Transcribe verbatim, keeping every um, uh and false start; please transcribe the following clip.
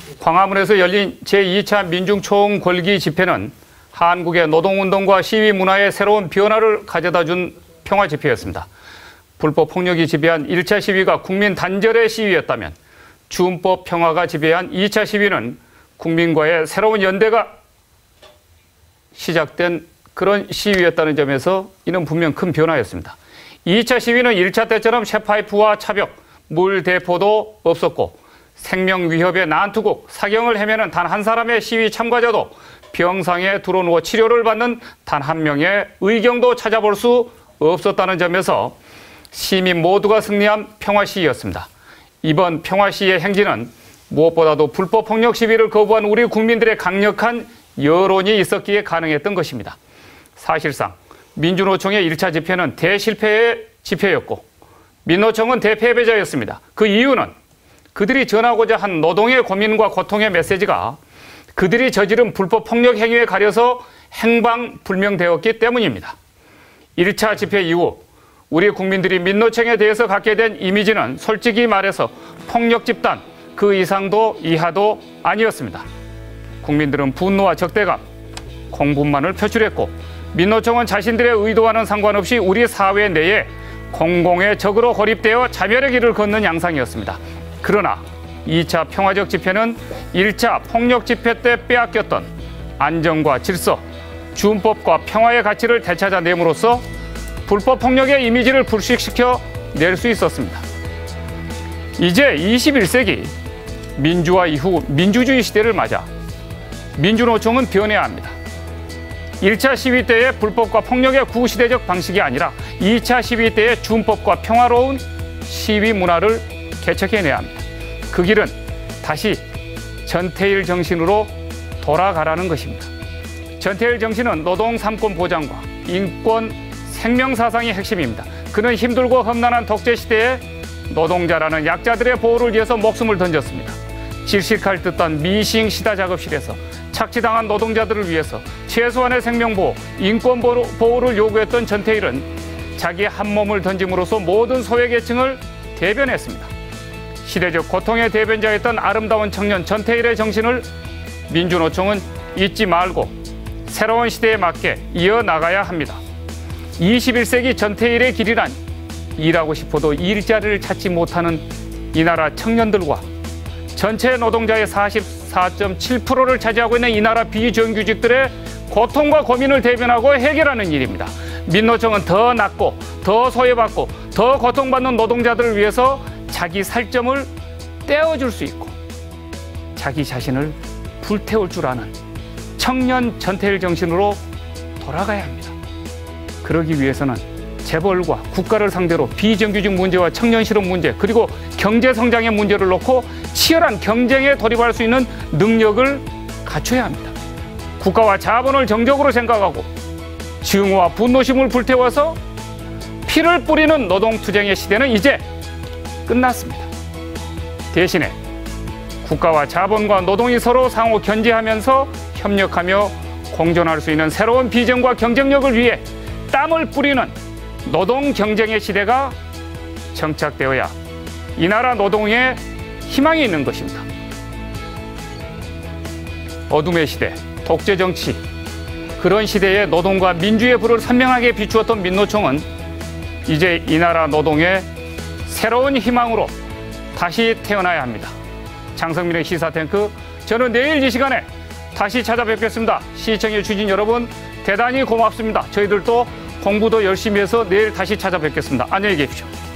광화문에서 열린 제이 차 민중총응 걸기 집회는 한국의 노동운동과 시위 문화에 새로운 변화를 가져다 준 평화 집회였습니다. 불법 폭력이 지배한 일 차 시위가 국민 단절의 시위였다면 준법 평화가 지배한 이 차 시위는 국민과의 새로운 연대가 시작된 그런 시위였다는 점에서 이는 분명 큰 변화였습니다. 이 차 시위는 일 차 때처럼 쇠파이프와 차벽, 물 대포도 없었고 생명 위협의 난투국, 사경을 헤매는 단 한 사람의 시위 참가자도 병상에 들어누워 치료를 받는 단 한 명의 의경도 찾아볼 수 없었다는 점에서 시민 모두가 승리한 평화 시위였습니다. 이번 평화 시위의 행진은 무엇보다도 불법 폭력 시위를 거부한 우리 국민들의 강력한 여론이 있었기에 가능했던 것입니다. 사실상 민주노총의 일 차 집회는 대실패의 집회였고 민노총은 대패배자였습니다. 그 이유는 그들이 전하고자 한 노동의 고민과 고통의 메시지가 그들이 저지른 불법 폭력 행위에 가려서 행방불명되었기 때문입니다. 일 차 집회 이후 우리 국민들이 민노총에 대해서 갖게 된 이미지는 솔직히 말해서 폭력 집단 그 이상도 이하도 아니었습니다. 국민들은 분노와 적대감, 공분만을 표출했고 민노총은 자신들의 의도와는 상관없이 우리 사회 내에 공공의 적으로 고립되어 자멸의 길을 걷는 양상이었습니다. 그러나 이 차 평화적 집회는 일 차 폭력 집회 때 빼앗겼던 안정과 질서, 준법과 평화의 가치를 되찾아냄으로써 불법 폭력의 이미지를 불식시켜 낼 수 있었습니다. 이제 이십일 세기 민주화 이후 민주주의 시대를 맞아 민주노총은 변해야 합니다. 일 차 시위 때의 불법과 폭력의 구시대적 방식이 아니라 이 차 시위 때의 준법과 평화로운 시위 문화를 개척해내야 합니다. 그 길은 다시 전태일 정신으로 돌아가라는 것입니다. 전태일 정신은 노동 삼권 보장과 인권 생명 사상이 핵심입니다. 그는 힘들고 험난한 독재 시대에 노동자라는 약자들의 보호를 위해서 목숨을 던졌습니다. 질식할 듯한 미싱 시다 작업실에서 착취당한 노동자들을 위해서 최소한의 생명보호, 인권보호를 요구했던 전태일은 자기 한 몸을 던짐으로써 모든 소외계층을 대변했습니다. 시대적 고통의 대변자였던 아름다운 청년 전태일의 정신을 민주노총은 잊지 말고 새로운 시대에 맞게 이어나가야 합니다. 이십일 세기 전태일의 길이란 일하고 싶어도 일자리를 찾지 못하는 이 나라 청년들과 전체 노동자의 사십사 점 칠 퍼센트를 차지하고 있는 이 나라 비정규직들의 고통과 고민을 대변하고 해결하는 일입니다. 민노총은 더 낫고 더 소외받고 더 고통받는 노동자들을 위해서 자기 살점을 떼어줄 수 있고 자기 자신을 불태울 줄 아는 청년 전태일 정신으로 돌아가야 합니다. 그러기 위해서는 재벌과 국가를 상대로 비정규직 문제와 청년 실업 문제 그리고 경제 성장의 문제를 놓고 치열한 경쟁에 돌입할 수 있는 능력을 갖춰야 합니다. 국가와 자본을 정적으로 생각하고 증오와 분노심을 불태워서 피를 뿌리는 노동투쟁의 시대는 이제 끝났습니다. 대신에 국가와 자본과 노동이 서로 상호 견제하면서 협력하며 공존할 수 있는 새로운 비전과 경쟁력을 위해 땀을 뿌리는 노동 경쟁의 시대가 정착되어야 이 나라 노동에 희망이 있는 것입니다. 어둠의 시대, 독재 정치, 그런 시대에 노동과 민주의 불을 선명하게 비추었던 민노총은 이제 이 나라 노동의 새로운 희망으로 다시 태어나야 합니다. 장성민의 시사탱크, 저는 내일 이 시간에 다시 찾아뵙겠습니다. 시청해 주신 여러분 대단히 고맙습니다. 저희들도 공부도 열심히 해서 내일 다시 찾아뵙겠습니다. 안녕히 계십시오.